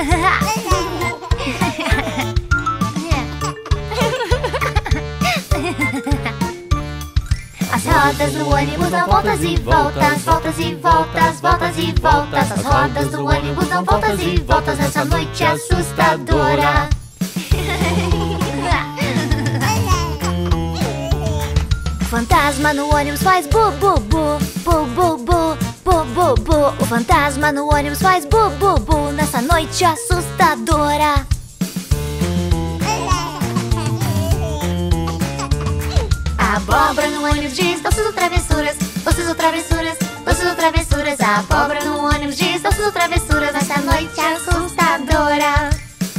As rodas do ônibus dão voltas e voltas, voltas e voltas, voltas e voltas. As rodas do ônibus dão voltas e voltas nessa noite assustadora. O fantasma no ônibus faz bu bu bu, bu bu bu, bu bu bu. O fantasma no ônibus faz bu bu bu nessa noite assustadora. A abóbora no ônibus diz doces ou travessuras, doces ou travessuras, doces ou travessuras. A abóbora no ônibus diz doces ou travessuras nessa noite assustadora.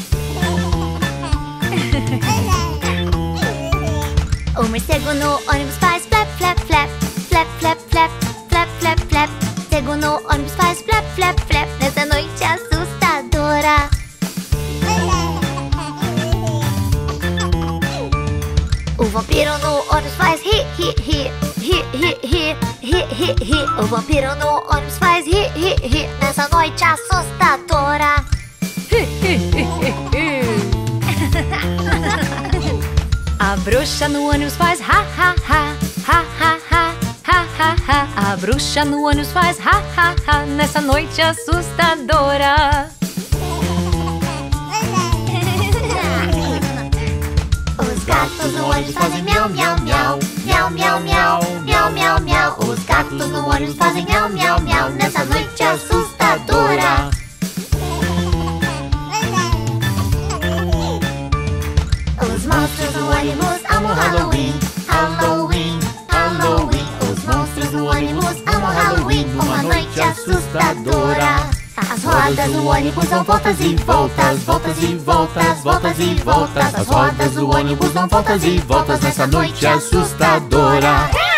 O morcego no ônibus faz flap, flap, flap, flap, flap, flap, flap, flap, flap. O morcego no ônibus faz flap, flap, flap nessa noite assustadora. O vampiro no ônibus faz ri, ri, ri, ri, ri, ri, ri, ri, ri. O vampiro no ônibus faz ri, ri, ri nessa noite assustadora. A bruxa no ônibus faz ha, ha, ha, ha, ha, ha, ha, ha, ha. A bruxa no ônibus faz ha, ha, ha nessa noite assustadora. Os gatos no ônibus fazem miau, miau, miau, miau, miau, miau, miau, miau, miau. Os gatos no ônibus fazem miau, miau, miau nessa noite assustadora. Os monstros no ônibus amam Halloween, Halloween, Halloween. Os monstros no ônibus amam Halloween, uma noite assustadora. As rodas do ônibus dão voltas e voltas, voltas e voltas, voltas e voltas. As rodas do ônibus dão voltas e voltas nessa noite assustadora.